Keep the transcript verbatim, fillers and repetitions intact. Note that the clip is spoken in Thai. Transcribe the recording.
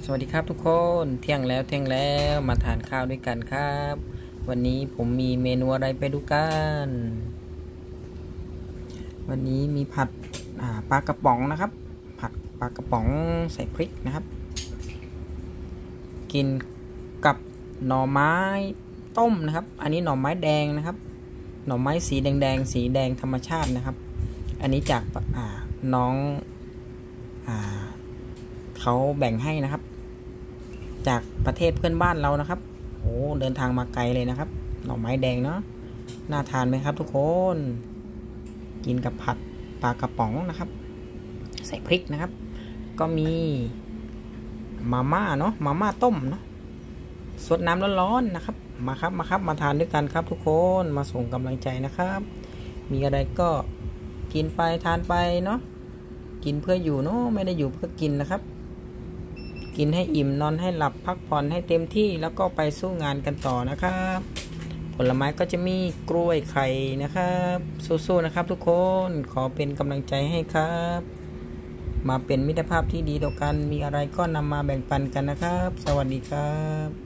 สวัสดีครับทุกคนเที่ยงแล้วเที่ยงแล้วมาทานข้าวด้วยกันครับวันนี้ผมมีเมนูอะไรไปดูกันวันนี้มีผัดปลากระป๋องนะครับผัดปลากระป๋องใส่พริกนะครับกินกับหน่อไม้ต้มนะครับอันนี้หน่อไม้แดงนะครับหน่อไม้สีแดงๆสีแดงธรรมชาตินะครับอันนี้จากน้องเขาแบ่งให้นะครับจากประเทศเพื่อนบ้านเรานะครับโอ้เดินทางมาไกลเลยนะครับหน่อไม้แดงเนาะน่าทานไหมครับทุกคนกินกับผัดปลากระป๋องนะครับใส่พริกนะครับก็มีมาม่าเนาะมาม่าต้มเนาะสดน้ำร้อนๆนะครับมาครับมาครับมาทานด้วยกันครับทุกคนมาส่งกำลังใจนะครับมีอะไรก็กินไปทานไปเนาะกินเพื่ออยู่เนาะไม่ได้อยู่เพื่อกินนะครับกินให้อิ่มนอนให้หลับพักผ่อนให้เต็มที่แล้วก็ไปสู้งานกันต่อนะครับผลไม้ก็จะมีกล้วยไข่นะครับสู้ๆนะครับทุกคนขอเป็นกำลังใจให้ครับมาเป็นมิตรภาพที่ดีต่อกันมีอะไรก็นำมาแบ่งปันกันนะครับสวัสดีครับ